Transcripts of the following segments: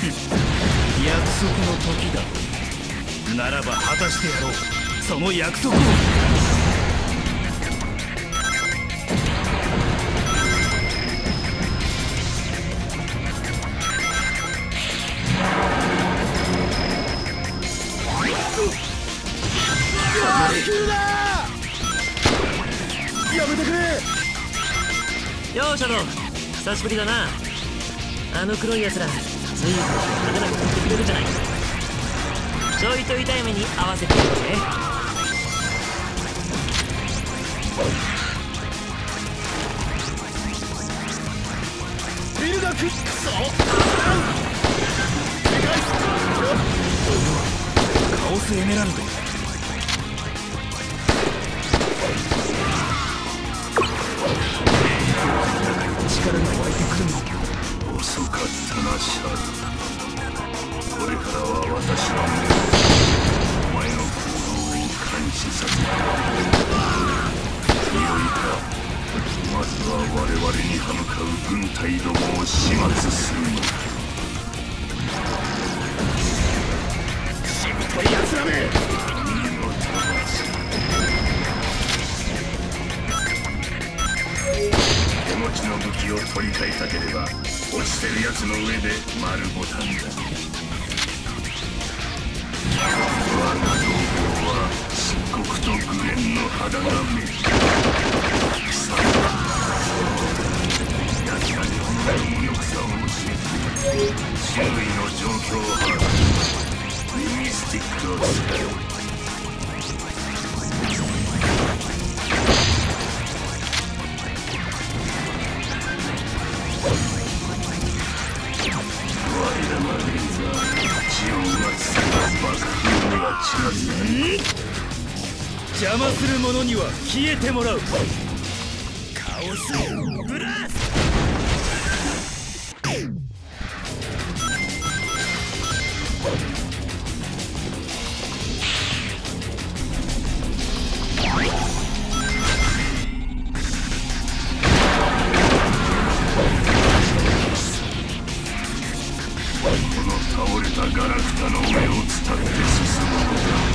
約束の時だ。ならば果たしてやろう、その約束を。 やめてくれ。 ようシャドウ、久しぶりだな。あの黒いやつら随分派手なこと言ってくれるじゃないか。ちょいと痛い目に合わせてるぜ。 ビルがクッソカオスエメラルド。力が湧いてくるの。 遅かったなシャドウ。これからは私の目をお前の行動を監視させる。よいか、まずは我々に歯向かう軍隊どもを始末するのだ。 しぶといやつらめ。 見事だ。手持ちの武器を取り替えたければ落ちてるやつの上で丸ボタンだ。我が同胞は漆黒とグレンの肌が目。さあ奴らにこの無力さを教えて周囲の状況を把握するミスティックを使う。 邪魔する者には消えてもらう。カオスブラスト。 この倒れたガラクタの上を伝って進むのだ。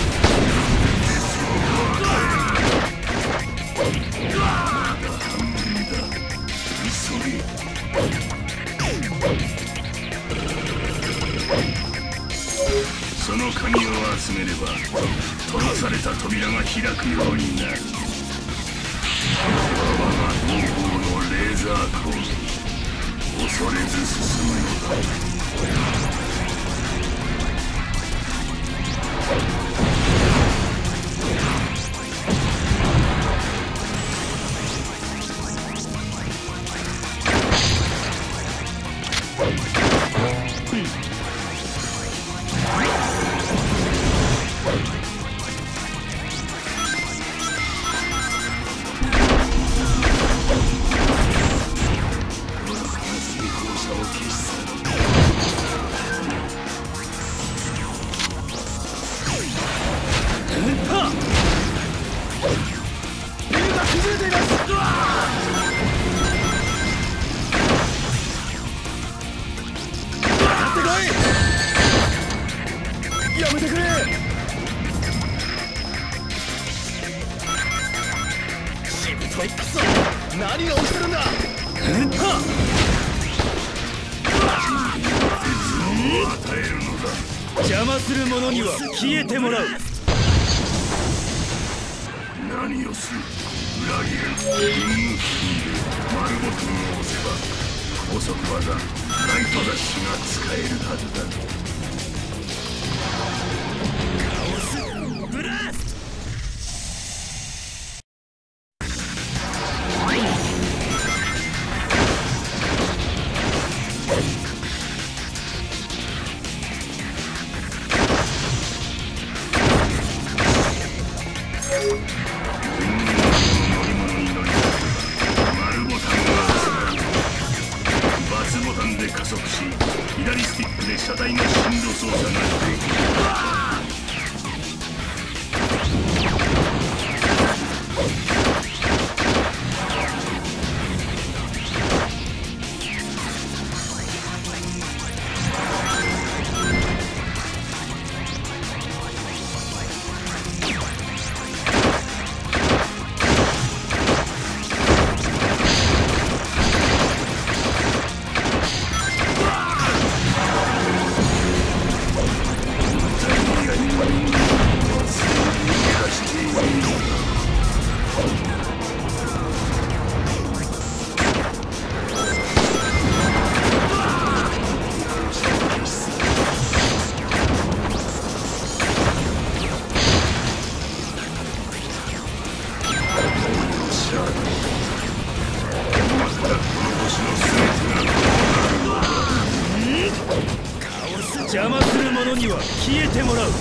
その鍵を集めれば閉ざされた扉が開くようになる。我が同胞のレーザー攻撃、恐れず進むのだ。 やめてくれ。しぶといクソ、何が起きてるんだ。 与えるのだ。 邪魔する者には消えてもらう。 何をする。裏切る。運を含んで丸ボタンを押せば高速技ライトダッシュが使えるはずだ。 ブラスト。 加速し、左スティックで車体の進路操作ができる。 には消えてもらう。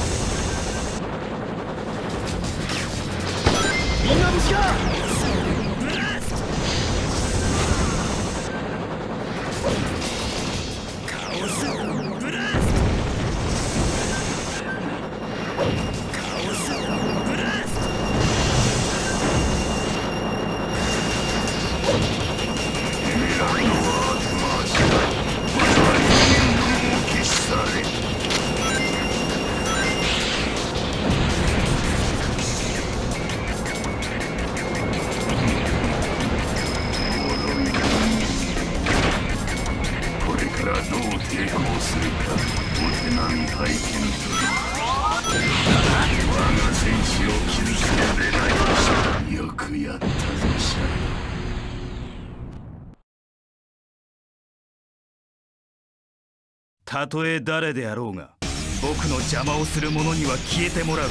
みんな無事か。 カオスブラスト。カオスブラスト。 エメラルドは後回しだ。我は人間どもを消し去れ。これからどう抵抗するかお手並み拝見する。我が戦士を傷つけられない。よくやったぞシャドウ。 たとえ誰であろうが僕の邪魔をする者には消えてもらう。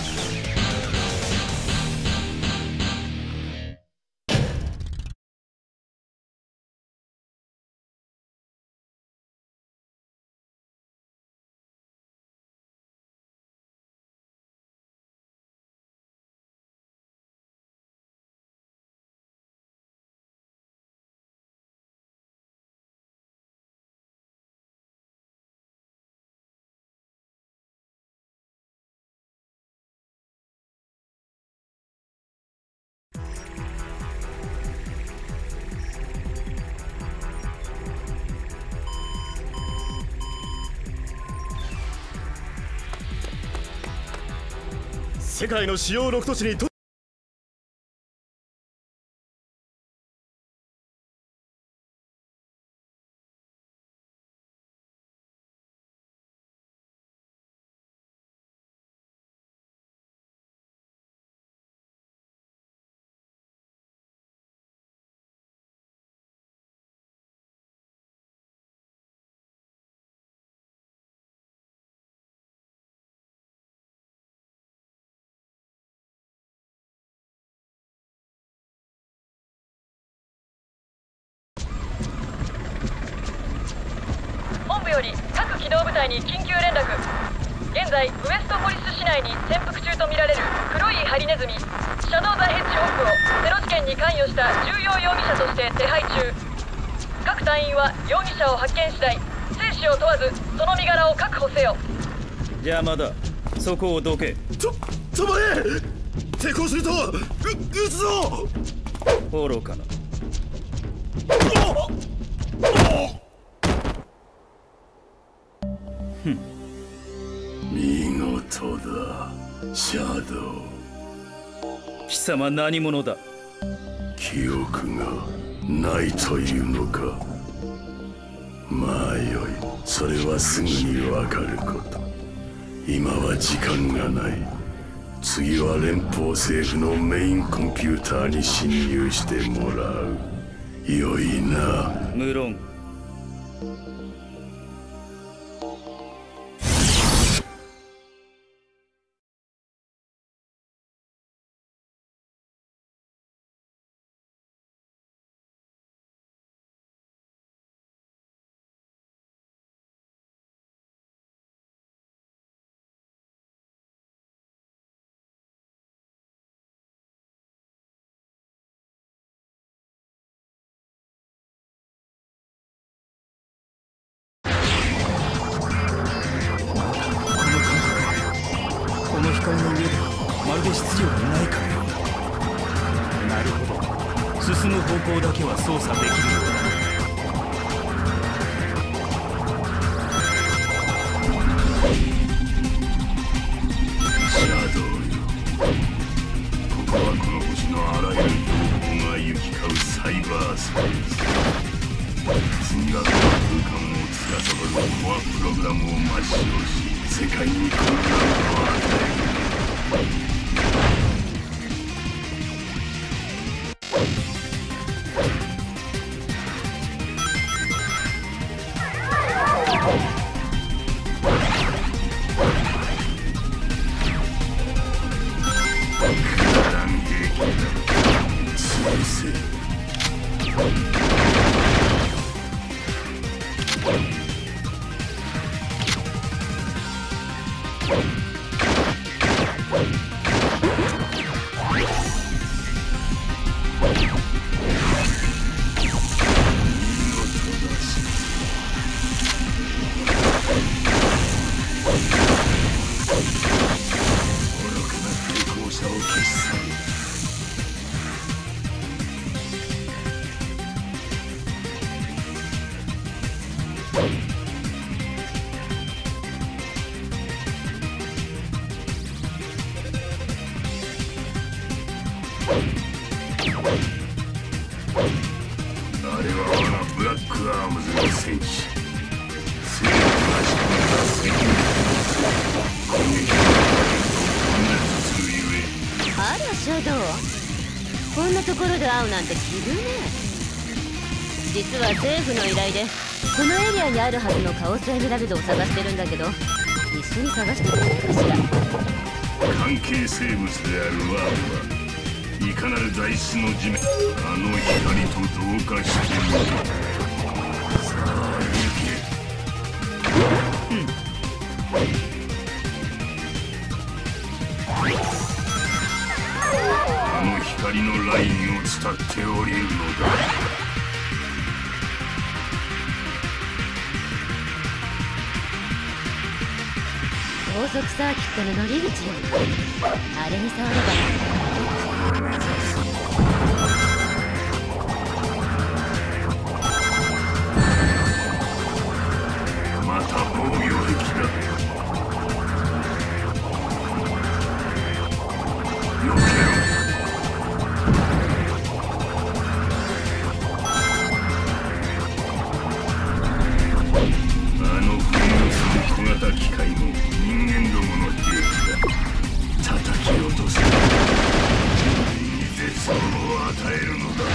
世界の主要6都市に本部より各機動部隊に緊急連絡。現在ウエストポリス市内に潜伏中とみられる黒いハリネズミシャドウ・ザ・ヘッジホッグをテロ事件に関与した重要容疑者として手配中。各隊員は容疑者を発見次第生死を問わずその身柄を確保せよ。 邪魔だ。そこをどけ。 止まれ。抵抗すると撃つぞ。 愚かな。 見事だシャドウ。 貴様何者だ。 記憶がないというのか。まあよい、それはすぐにわかること。今は時間がない。次は連邦政府のメインコンピューターに侵入してもらう。よいな。 無論。光の上でまるで質量がないかのようだ。なるほど。進む方向だけは操作できるようだ。 シャドウよ。ここはこの星のあらゆる情報が行き交うサイバースペース。次はこの空間を司るコアプログラムを抹消し、世界に混乱を与える。 こんなところで会うなんて奇遇ね。実は政府の依頼でこのエリアにあるはずのカオスエメラルドを探してるんだけど、一緒に探してくれないかしら。 関係生物であるワームはいかなる材質の地面、あの光と同化している。さあ行け。あの光のラインを伝って降りるのだ。 高速サーキットの乗り口よ。あれに触ればまた防御壁だ。避けろ。あの浮遊する小型機械も人間どもの兵器だ。叩き落とせ。絶望を与えるのだ。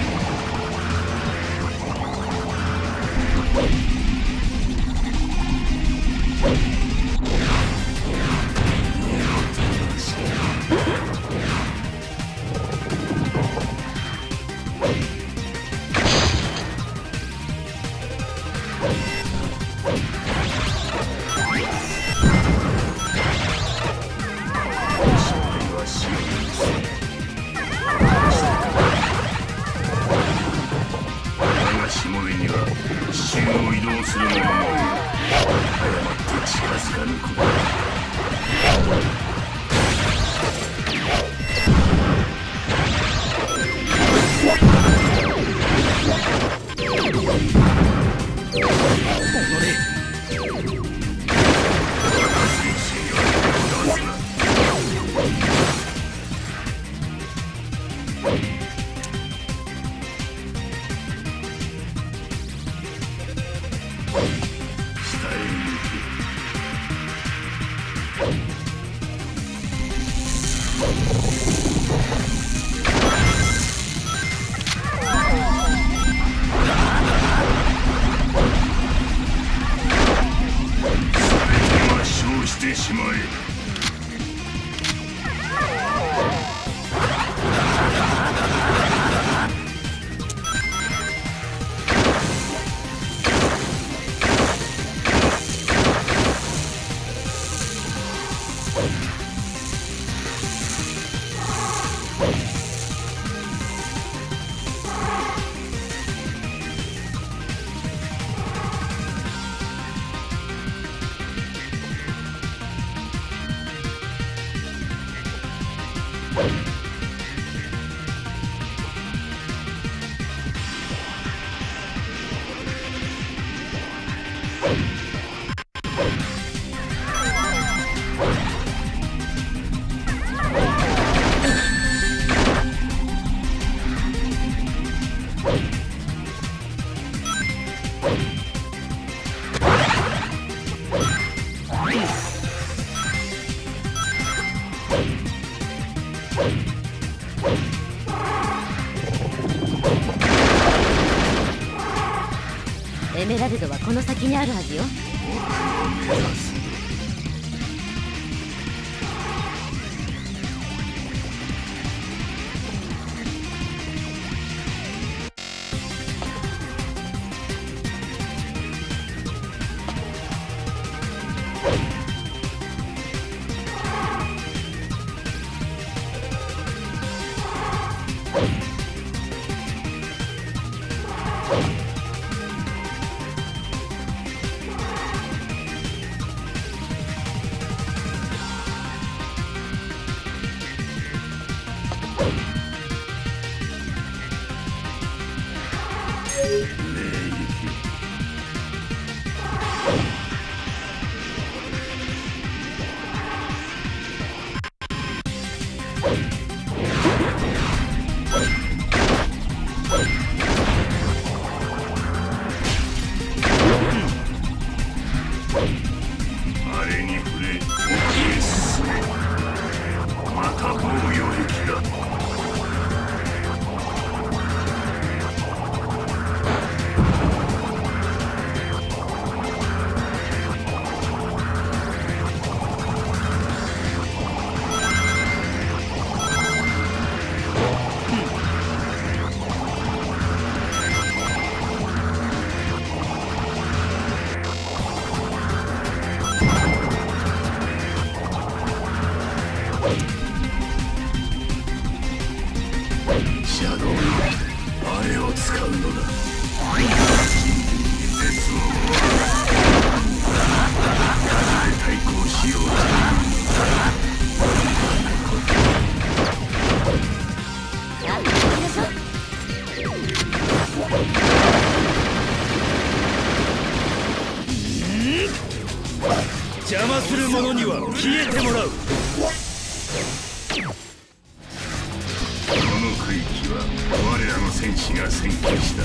エメラルドはこの先にあるはずよ。 あれに触れ、奥へ進め。また防御壁だ。シャドウ、あれを使うのだ。鉄を風で対抗しようというのやってみましょう。 邪魔する者には消えてもらう。 この区域は我らの戦士が占拠した。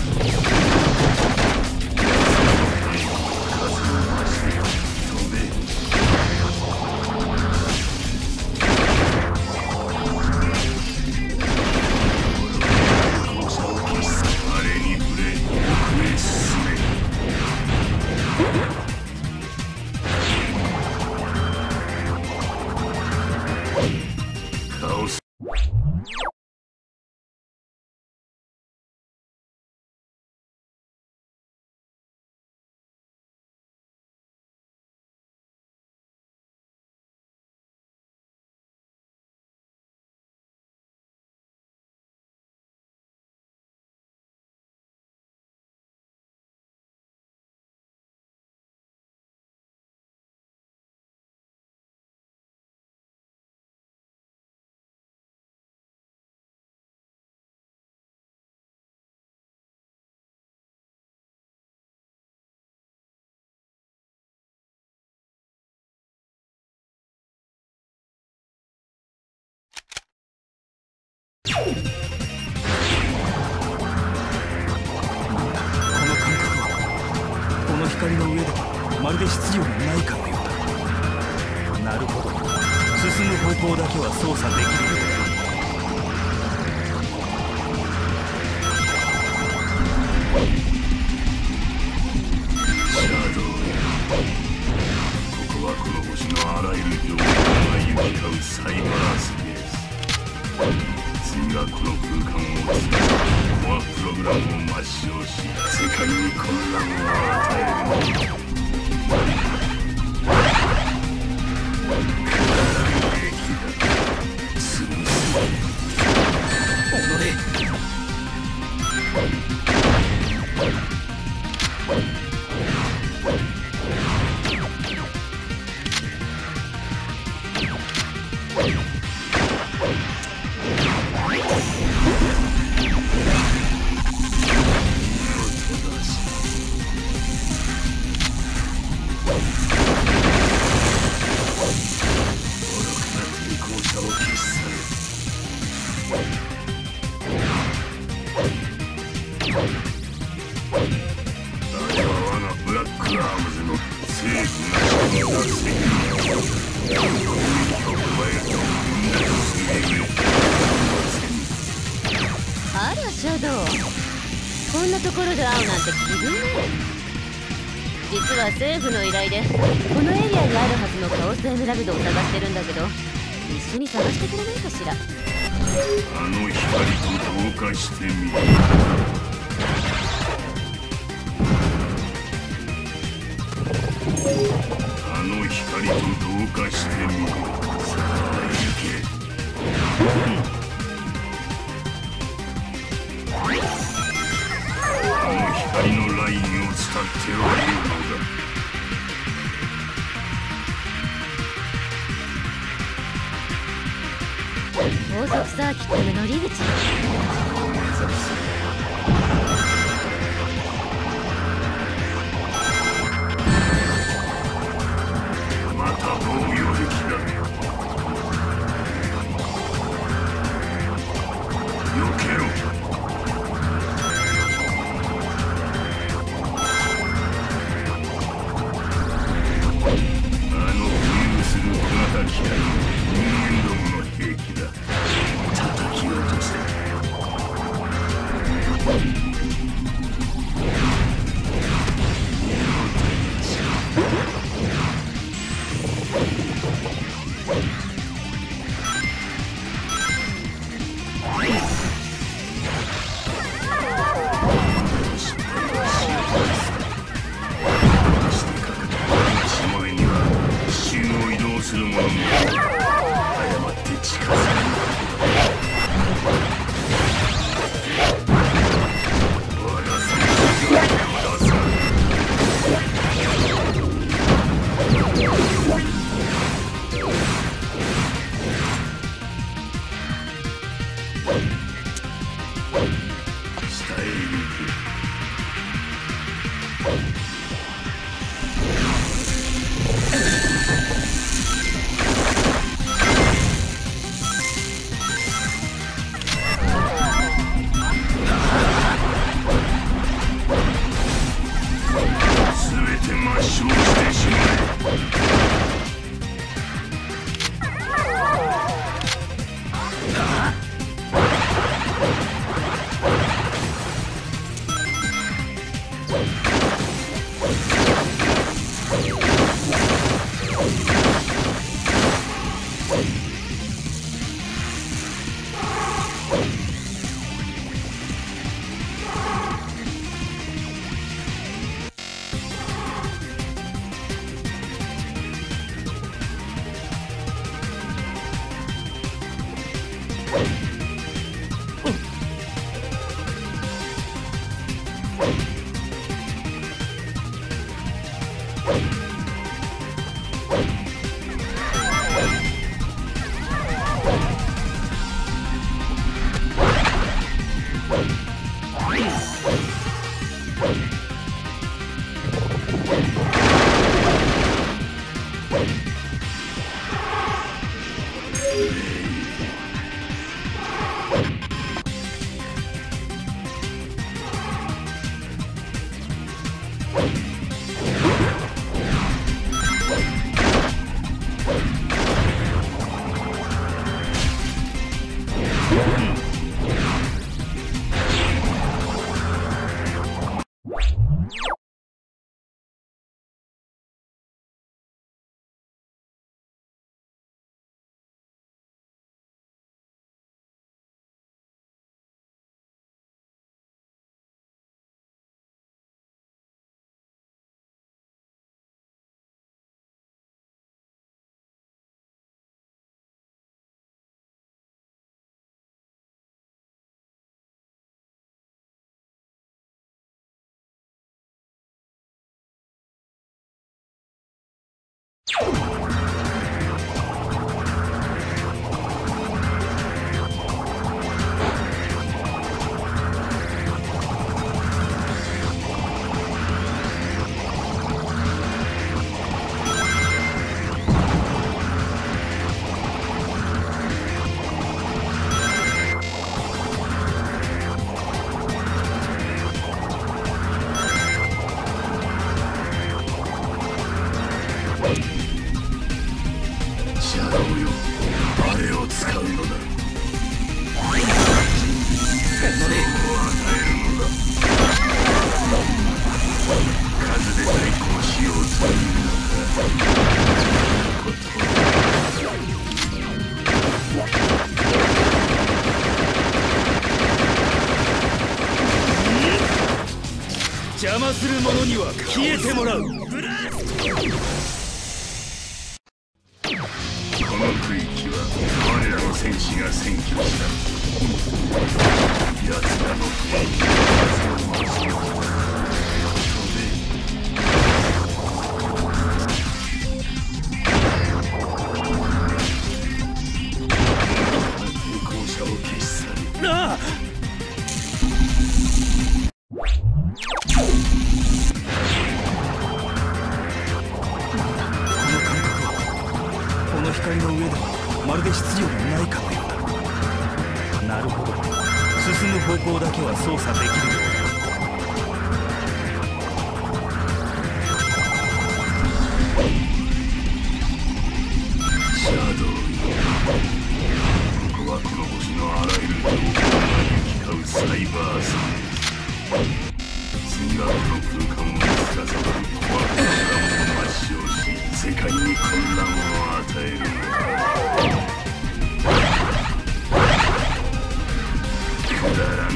数を増して飛べ。交差を消す。あれに触れ、奥へ進め。カオス。 この感覚はこの光の上でまるで質量がないかのようだ。なるほど、進む方向だけは操作できるようだ。 シャドウ、ここはこの星のあらゆる領域が行き交うサイバースペース。次はこの空間を使いコアプログラムを抹消し、世界に混乱を与える。くだらん兵器だ。潰す。 あらシャドウ、こんなところで会うなんて奇遇ね。実は政府の依頼でこのエリアにあるはずのカオスエメラルドを探してるんだけど、一緒に探してくれないかしら。 あの光と同化してみる。あの光と同化してみる。さあ行け。あの光のラインを伝ってはいるのだ。 高速サーキットの乗り口。 邪魔する者には消えてもらう。この区域は我らの戦士が占拠した。奴らの兵に風を回してきた。 光の上ではまるで質量がないかのようだ。なるほど、進む方向だけは操作できるようだ。 シャドウ、ここはこの星のあらゆる情報が行き交うサイバースペース。次はこの空間を司るコアプログラムを抹消し、世界に混乱を与える。くだらん。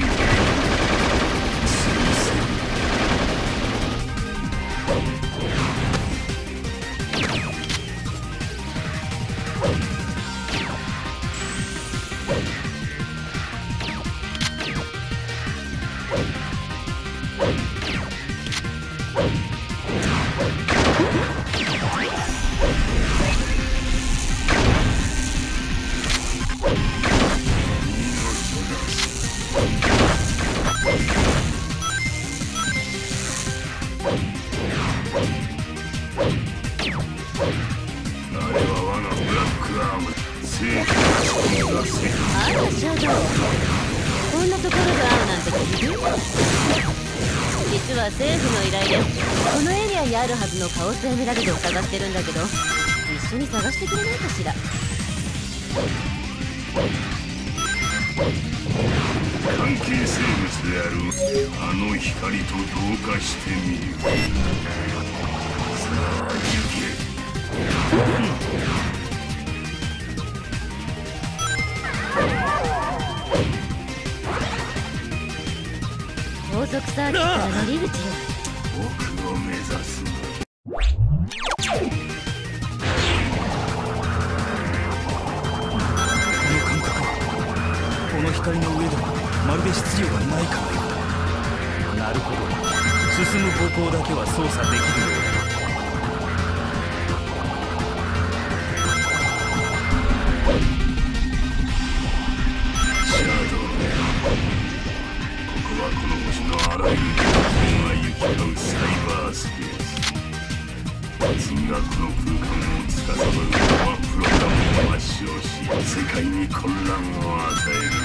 実は政府の依頼でこのエリアにあるはずのカオスエメラルドを探してるんだけど、一緒に探してくれないかしら。 関係生物であるあの光と同化してみる。さあ行け。 高速サーキットの乗り口よ。 奥を目指す。 この感覚は光の上ではまるで質量がないかのようだ。なるほど、進む方向だけは操作できるようだ。 この星のあらゆる情報が行き交うサイバースペース。人がこの空間を司るコアプログラムを抹消し、世界に混乱を与える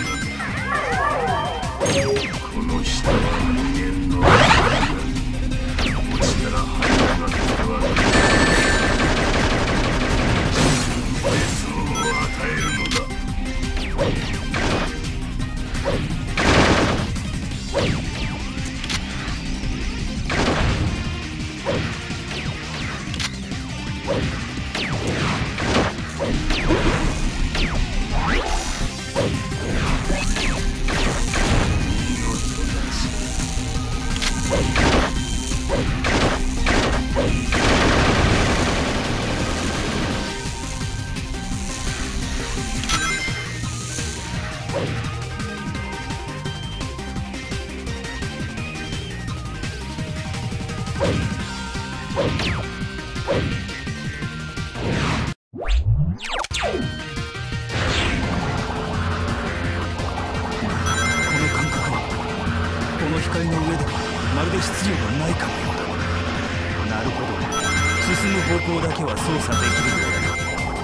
のだ。この下は人間の落ちたら灰がなっては別を与えるのだ。 光の上ではまるで質量がないかのようだ。なるほど、進む方向だけは操作できるようだ。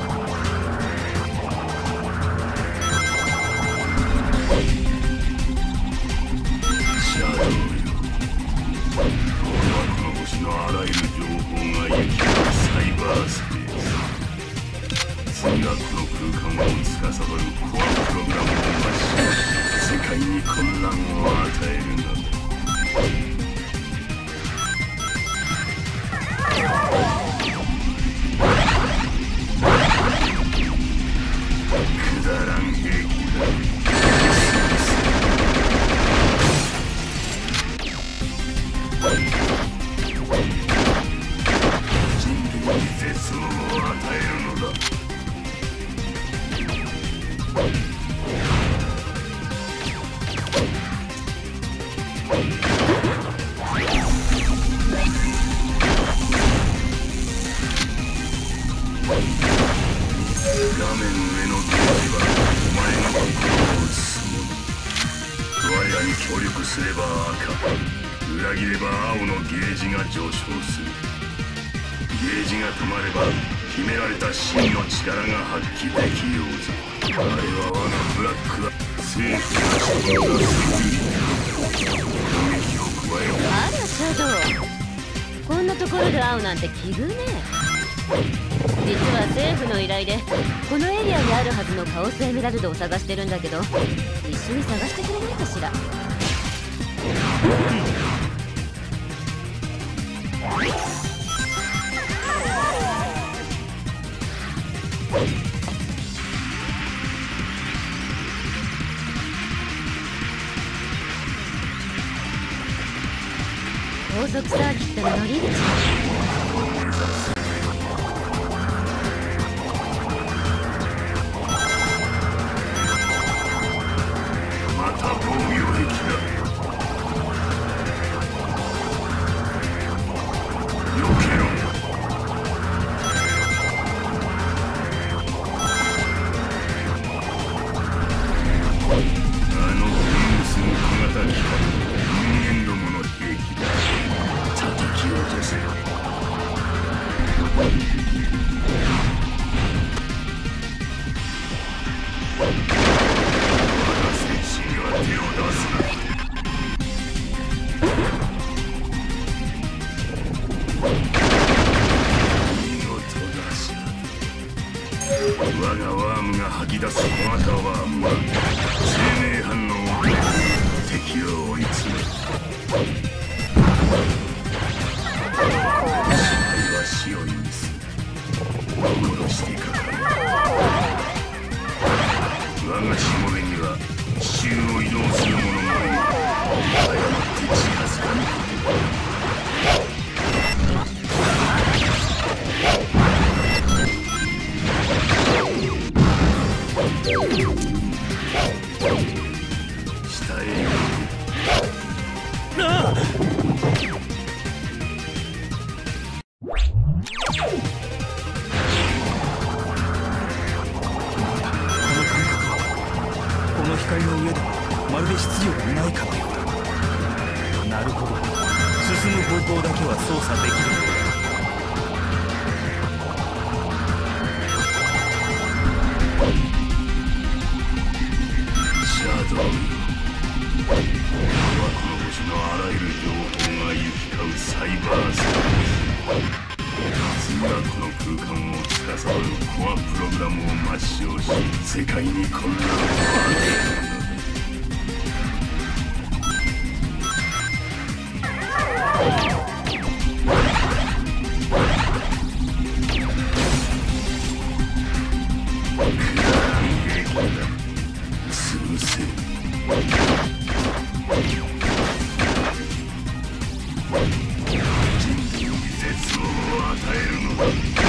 シャドウよ、俺はこの星のあらゆる情報が行き交うサイバースペース。次がこの空間を司るコアプログラムを抹消し、世界に混乱を与えるのだ。くだらん兵器だ。人類に絶望を与えるのだ。画面上のゲージはお前の心を映すもの。我らに協力すれば赤、裏切れば青のゲージが上昇する。ゲージが溜まれば秘められた真の力が発揮できようぞ。あれは我がブラックは政府が仕込んだセキュリティ。攻撃を加える。 あらシャドウ、こんなところで会うなんて奇遇ね。実は政府の依頼でこのエリアにあるはずのカオスエメラルドを探してるんだけど、一緒に探してくれないかしら。高速サーキットの乗り道。 我がワームが吐き出す小型ワームは生命反応を起こし敵を追い詰める。支配は死を意味する。殺してかかる。我がしもべには地中を移動する者がいる。誤って自発かにまるで質量がないかのようだ。なるほど、進む方向だけは操作できるのだ。 シャドウ、これはこの星のあらゆる情報が行き交うサイバースペース。次はこの空間を司るコアプログラムを抹消し、世界に混乱を与えるのだ。潰せ。人類に絶望を与えるのだ。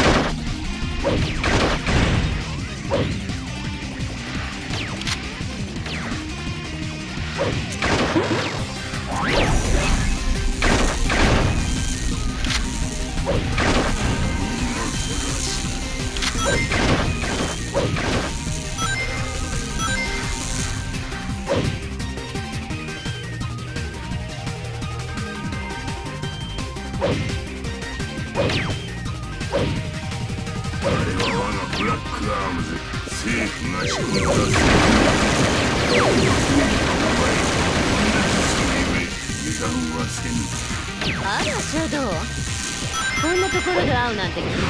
あれは我がブラックアームズ、政府が仕込んだ世界油断はせぬ。 あらシャドウ、こんなところで会うなんて奇遇ね。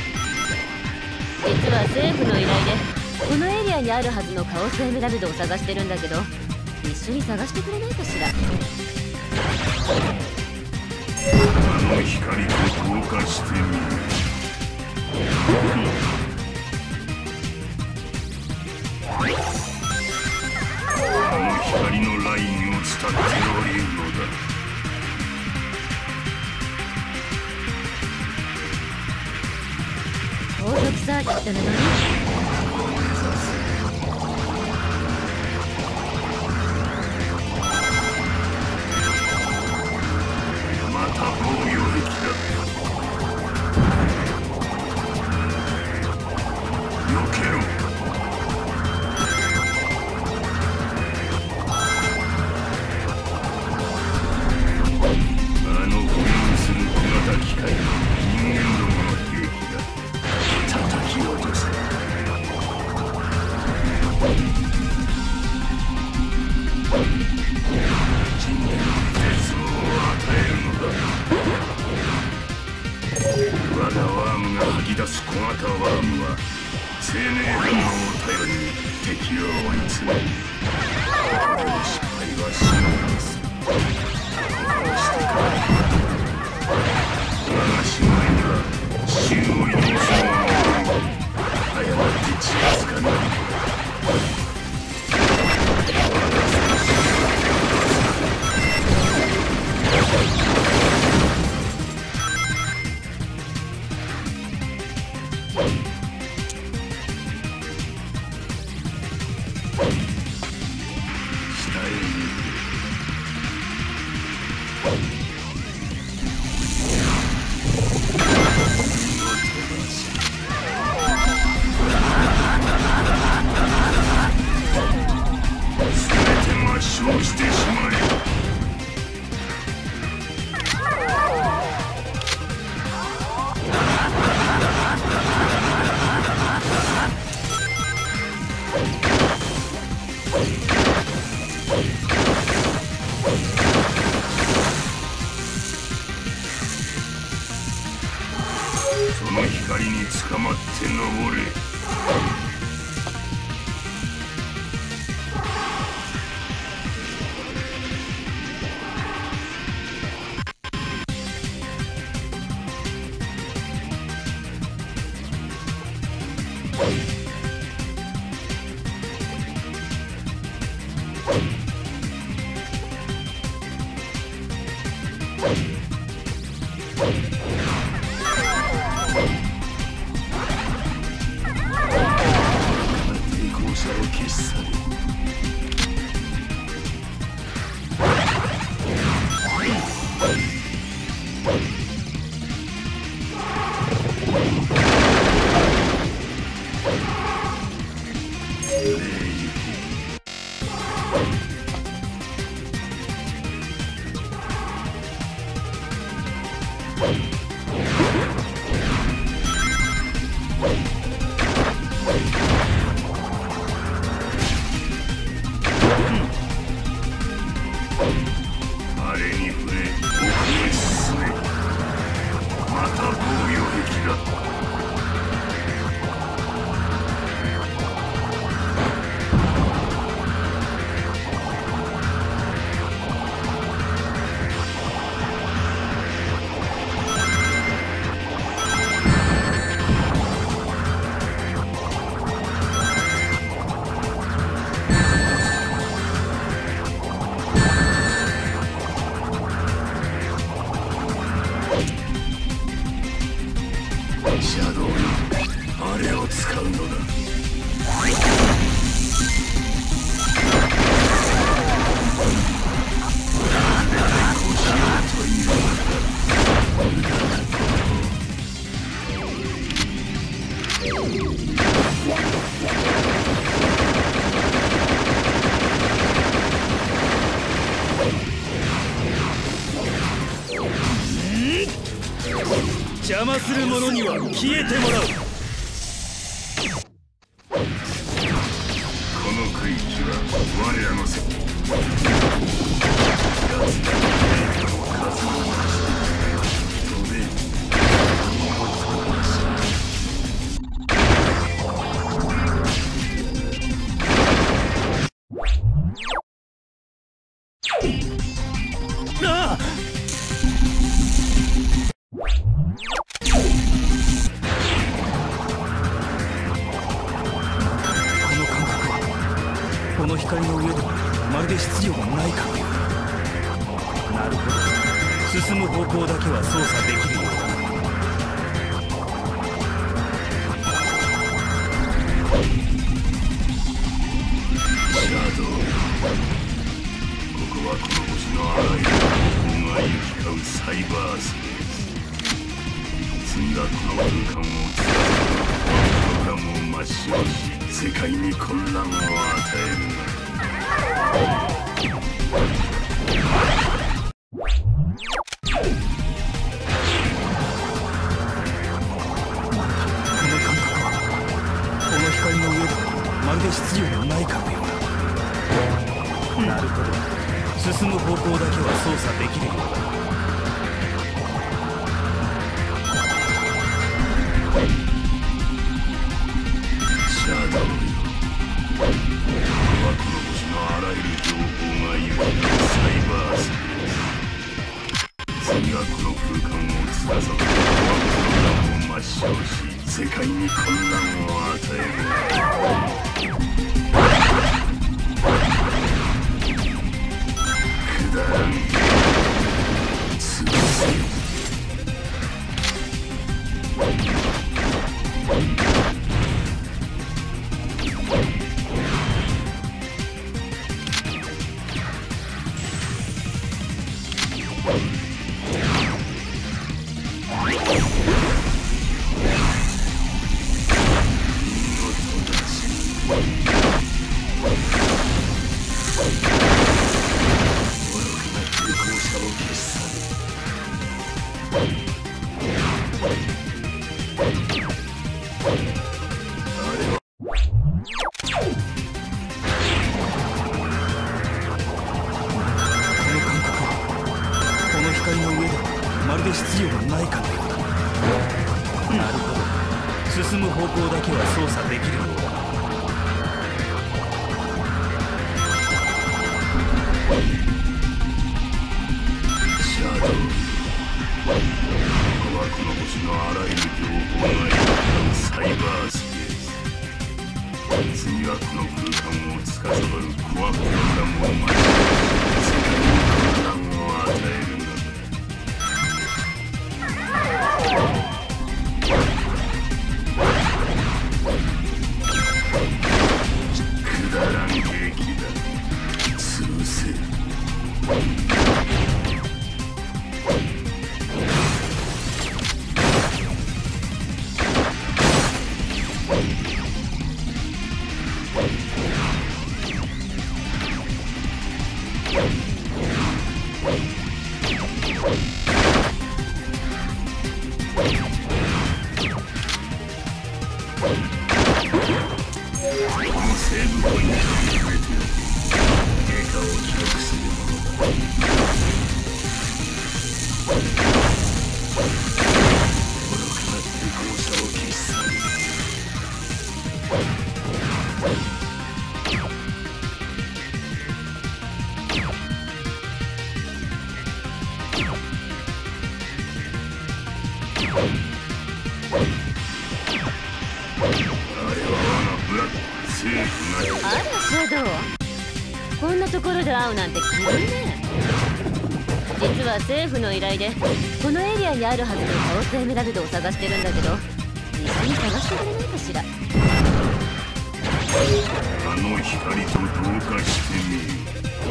実は政府の依頼でこのエリアにあるはずのカオスエメラルドを探してるんだけど、一緒に探してくれないかしら。 あの光と同化してみる。あの光のラインを伝っておりるのだ。 高速サーキットなのにまた防御壁だ。避けろ。あの保有する小型機械、人間どもの兵器だ。叩き落とせ。人類に絶望を与えるのだ。我がワームが吐き出す小型ワームは生命反応を頼りに敵を追い詰める。これを失敗はしないです。こうしてから我が島には周を移動する者が誤って近づかない。その光に捕まって登れ。 シャドウよ、あれを使うのだ。 邪魔する者には消えてもらう。 この区域は我らのせい。奴らの数を増して飛べ。 なあ、この光の上でまるで質量がないかのようだ。なるほど、進む方向だけは操作できるようだ。 シャドウ、ここはこの星のあらゆる方向が行き交うサイバースペース。次はこの空間を使ってプログラムを抹消し、世界に混乱を与える。 光の上でまるで質量がないかのようだ。なるほど、進む方向だけは操作できるようだ。 シャドウよ、ここはこの星のあらゆる情報が行き交うサイバースペース。次はこの空間を司るプログラムを抹消し、世界に混乱を与える。くだらん。潰せ。 光の上でまるで質量がないかのようだ。なるほど、進む方向だけは操作できるようだ。 シャドウ、ここはこの星のあらゆる情報が行き交うサイバースペース。次はこの空間を司るコアプログラムを待ち、世界に混乱を与えるのだ。くだらん兵器だ。潰せ。セーブポイントを決めておく。経過を記録するものだ。愚かな抵抗者を消し去る。 あら、シャドウ、こんなところで会うなんて奇遇ね。実は政府の依頼でこのエリアにあるはずのカオスエメラルドを探してるんだけど、 してくれないかしら。 あの光と同化してみる。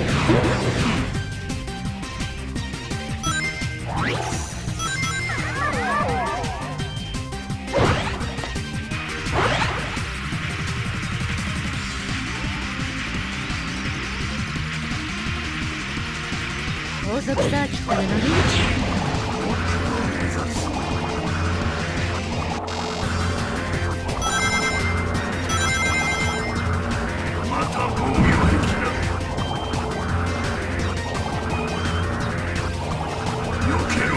高速サーキットで乗り抜また防御壁だ。避けろ。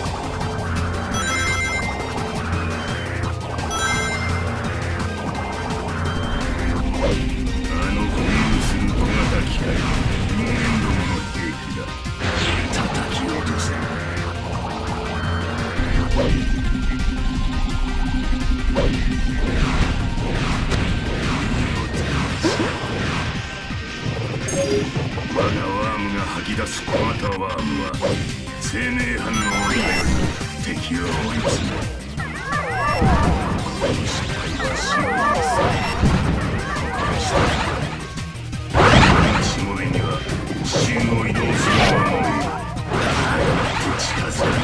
あの浮遊する小型機械、人間どもの兵器だ。叩き落とせ。我がワームが吐き出す小型ワームは生命反応を頼りに敵を追い詰める。この失敗は死を意味する。心したしもべには地球を移動する者もいる。近づく。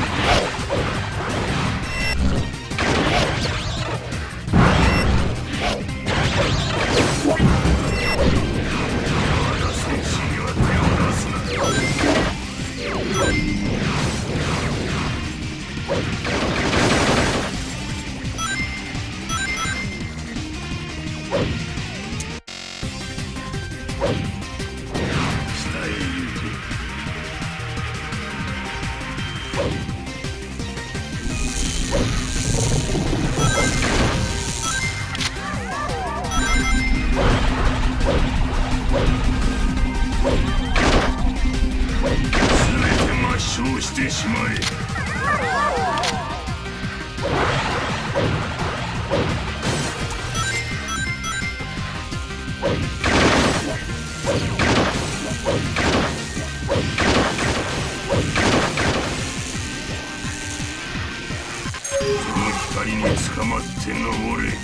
まだ戦士には手を出すな。下へ行く。全て抹消してしまえ。その光に捕まって登れ。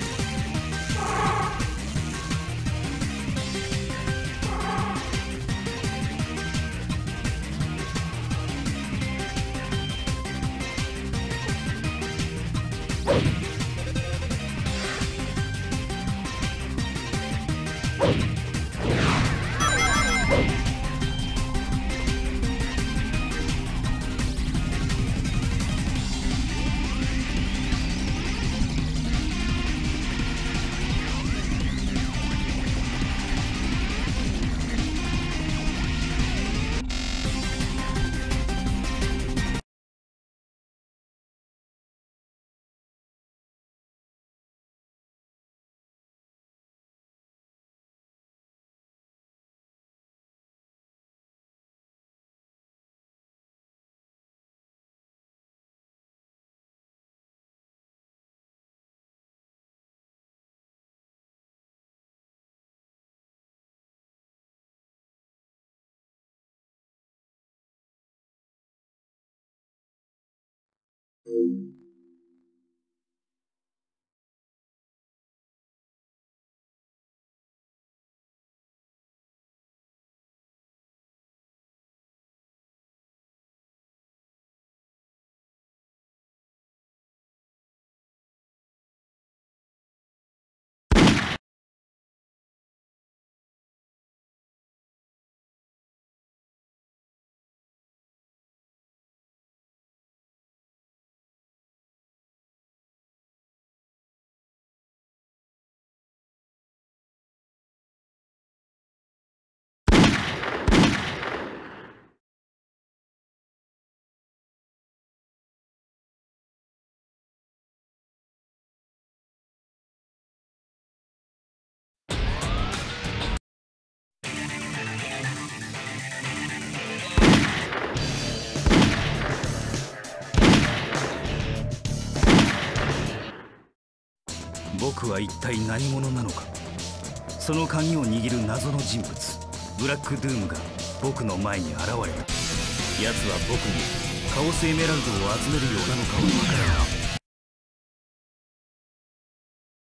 僕は一体何者なのか。その鍵を握る謎の人物ブラックドゥームが僕の前に現れた。奴は僕にカオスエメラルドを集めるようなのかは分からない。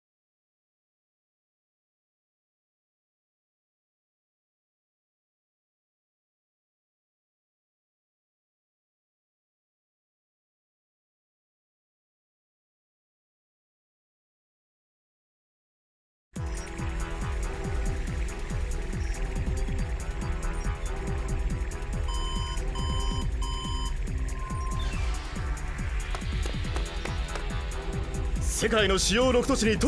世界の主要6都市に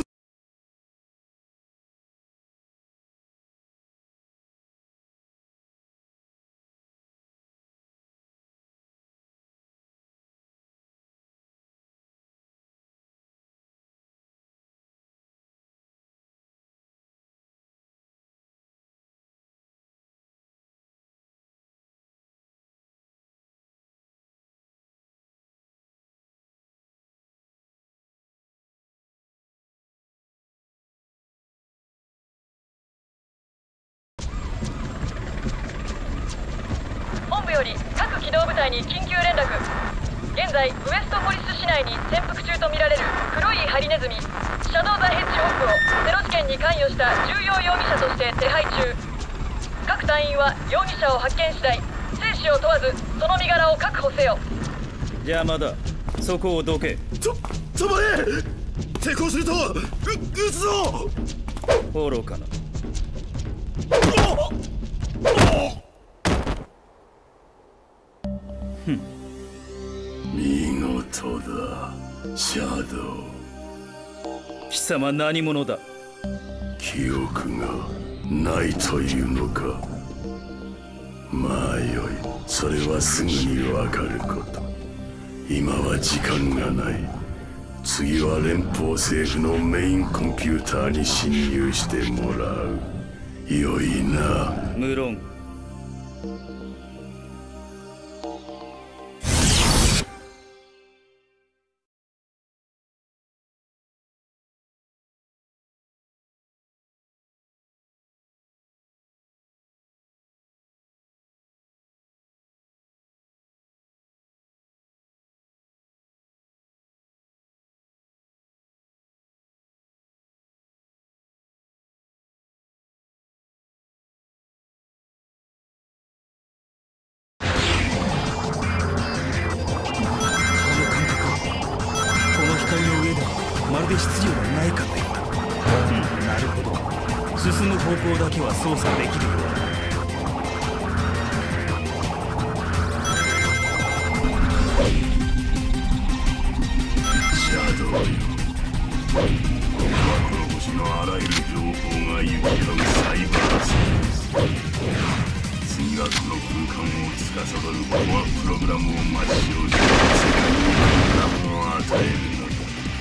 本部より各機動部隊に緊急連絡。現在ウエストポリス市内に潜伏中とみられる黒いハリネズミシャドウ・ザ・ヘッジホッグをテロ事件に関与した重要容疑者として手配中。各隊員は容疑者を発見次第生死を問わずその身柄を確保せよ。 邪魔だ。そこをどけ。 止まれ。抵抗すると撃つぞ。 愚かな。 見事だシャドウ。 貴様何者だ。 記憶がないというのか。まあよい、それはすぐにわかること。今は時間がない。次は連邦政府のメインコンピューターに侵入してもらう。よいな。 無論。まるで秩序がないかのようだ。なるほど。進む方向だけは操作できるようだ。 シャドウよ、ここはこの星のあらゆる情報が行き交うサイバースペース。次はこの空間を司るコアプログラムを抹消して世界にプログラムを与えるのだ。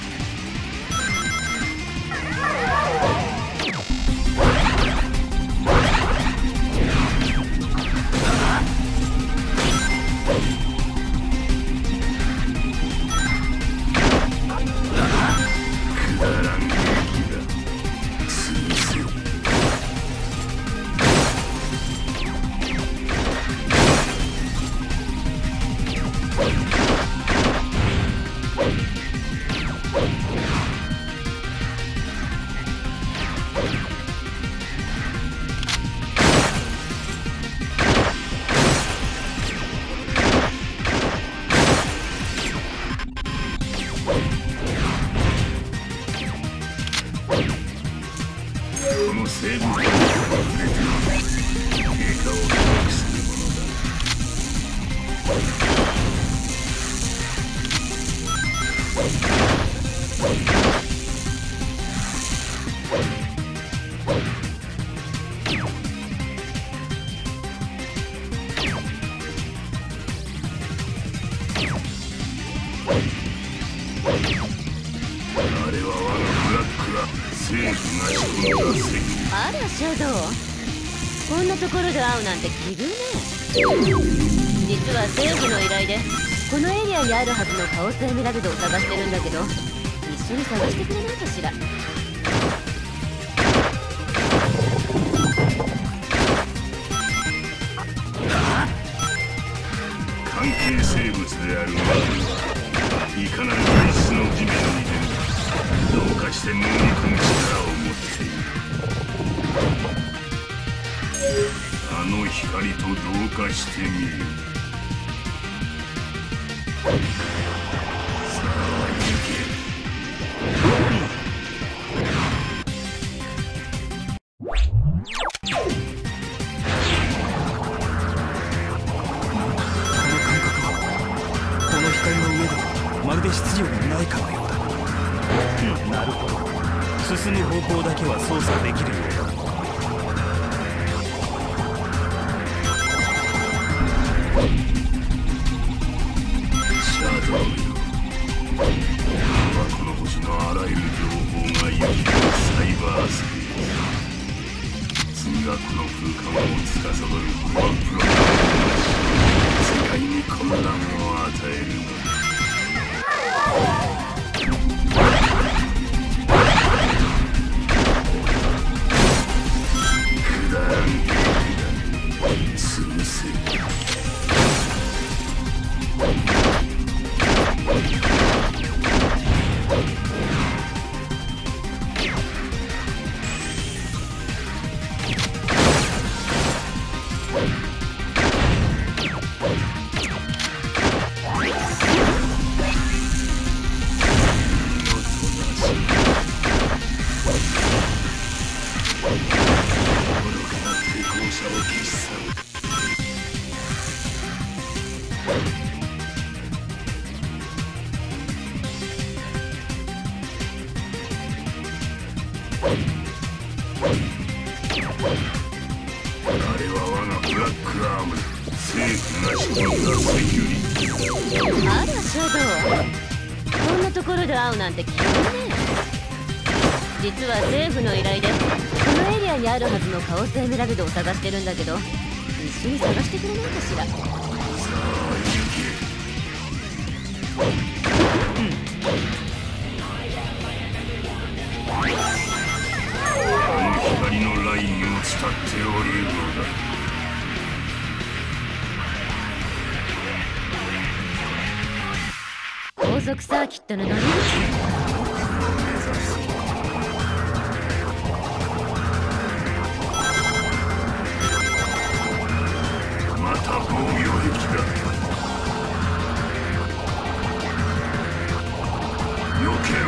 あらシャドウ、こんなところで会うなんて奇遇ね。実は政府の依頼でこのエリアにあるはずのカオスエメラルドを探してるんだけど、一緒に探してくれないかしら。 関係生物である我はいかなる体質の地面にでもどうかして潜り込む力を持っている。あの光と同化してみる。さあ行け。 まるで秩序がないかのようだ。 なるほど。進む方向だけは操作できるようだ。 シャドウよ、この星のあらゆる情報が行き交うサイバースペース。次はこの空間を司るコアプログラムが世界に混乱を与えるのだ。くだらん兵器だ。潰せ。 あらシャドウ、こんなところで会うなんて奇遇ね。実は政府の依頼でこのエリアにあるはずのカオスエメラルドを探してるんだけど、一緒に探してくれないかしら。 光のラインを伝っておりるのだ。 高速サーキットの乗り口。 また防御壁だ。避けろ。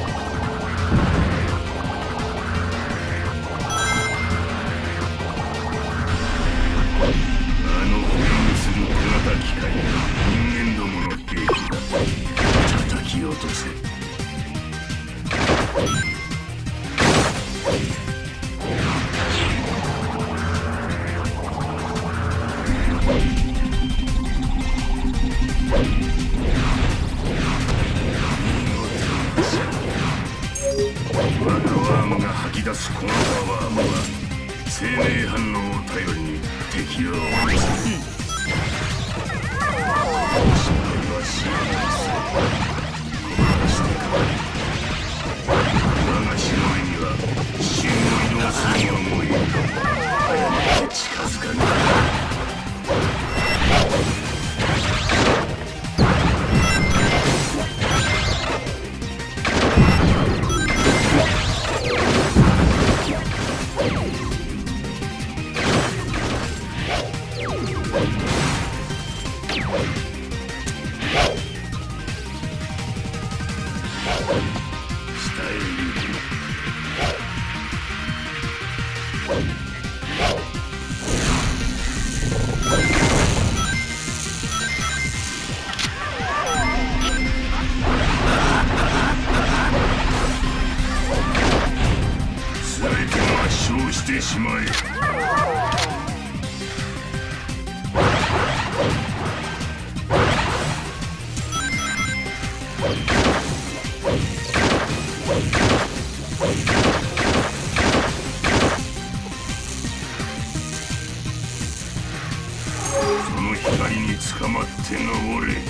機械、人間どもの兵器だ。叩き落とせ。ワームが吐き出すこのパワームは生命反応を頼りに敵を落とす。してしまえ。その光に捕まって登れ。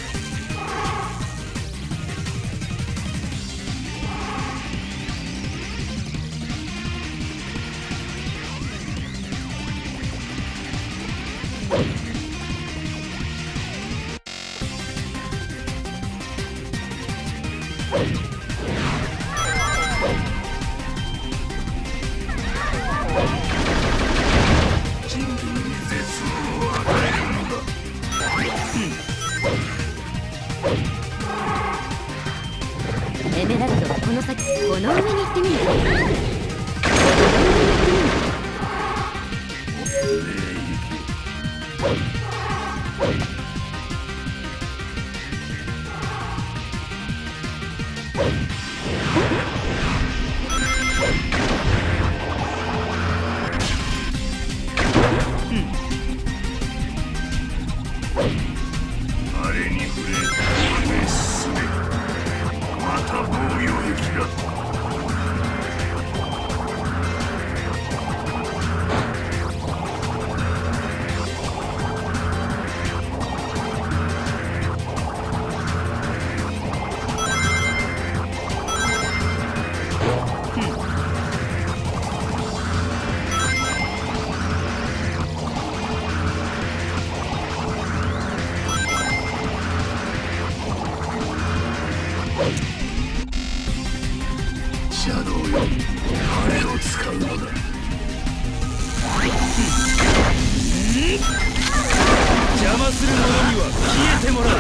エメラルドはこの先、この上に行ってみる。 シャドウよ、あれを使うのだ。 邪魔する者には消えてもらう。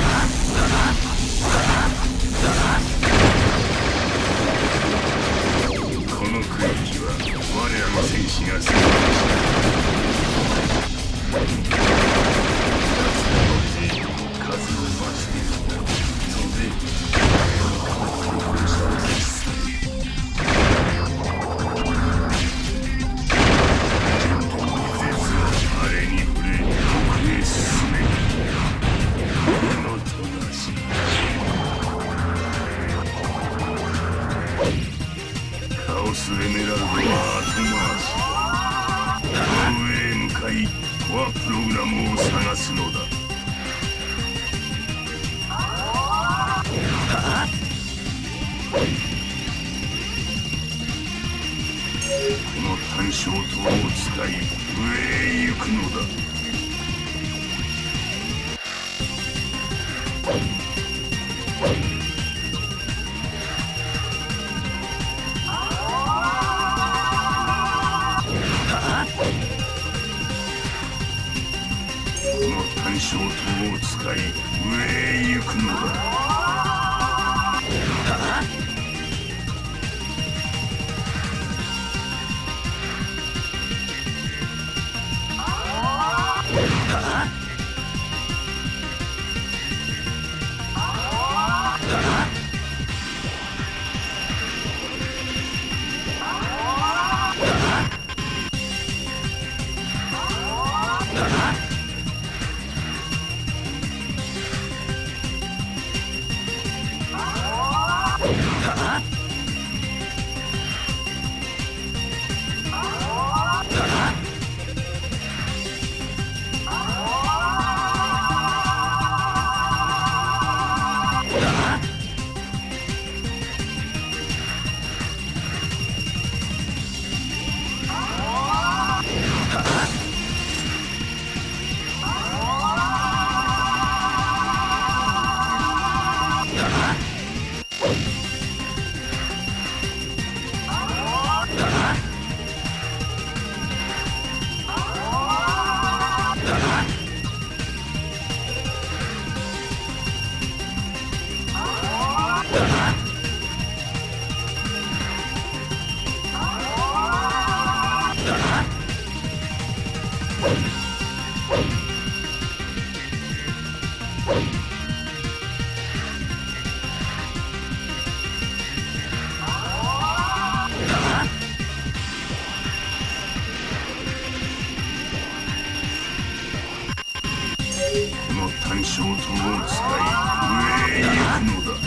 この区域は我らの戦士が制覇した。数を増している。そんでこの者を消し去り、あれに触れ奥へ進め。このとなしカオスエメラルドは後回し。この上へ向かいコアプログラムを探すのだ。この単焦塔を使い上へ行くのだ。この単焦塔を使い上へ行くのだ。この単焦塔を使い上へ行くのだ。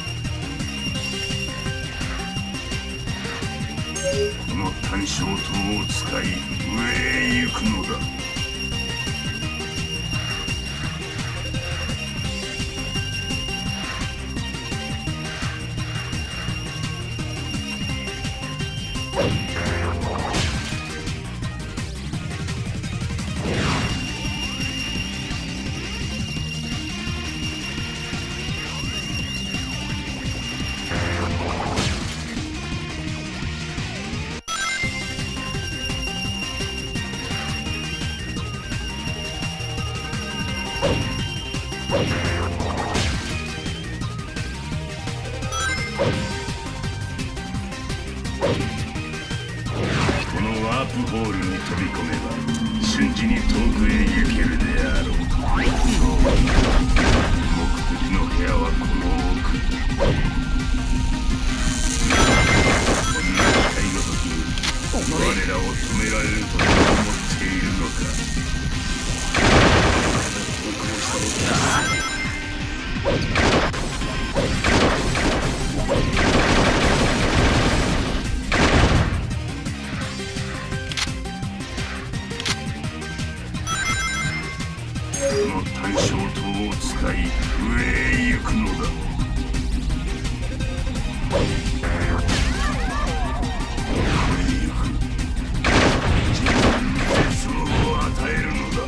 この単焦塔を使い上へ行くのだ。このワープホールに飛び込めば瞬時に遠くへ行けるであろう。目的の部屋はこの奥。こんな機会の時に我らを止められるとでも思っているのか。この単焦塔を使い上へ行くのだ。絶望を与えるのだ。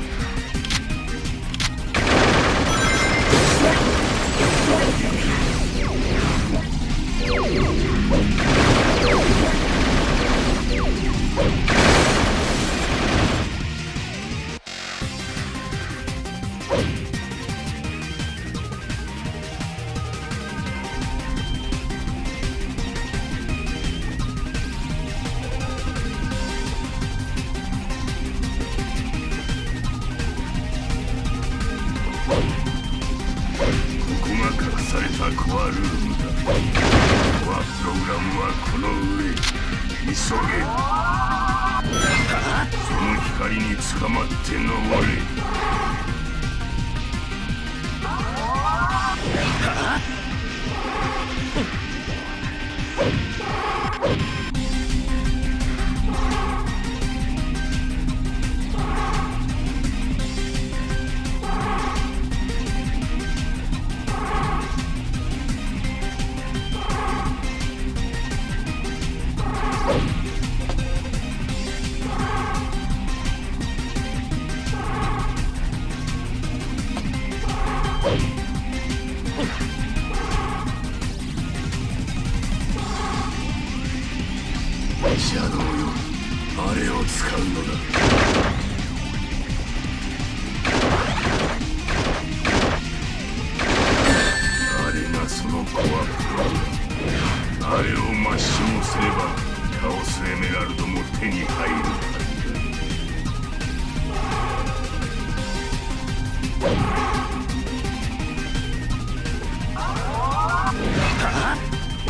ールームだ。コアプログラムはこの上。急げ。その光に捕まって登れ。シャドウよ、あれを使うのだ。あれがそのコアプロだ。あれを抹消すればカオスエメラルドも手に入るはずだ。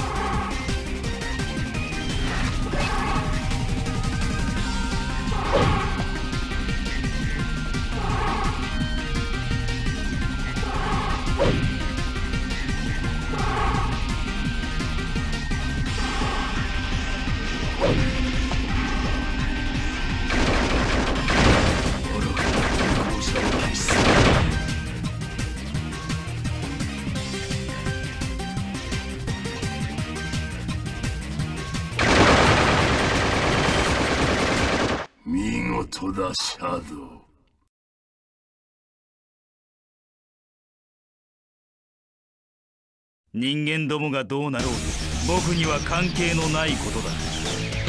見事だ、シャドウ。 人間どもがどうなろうと僕には関係のないことだ。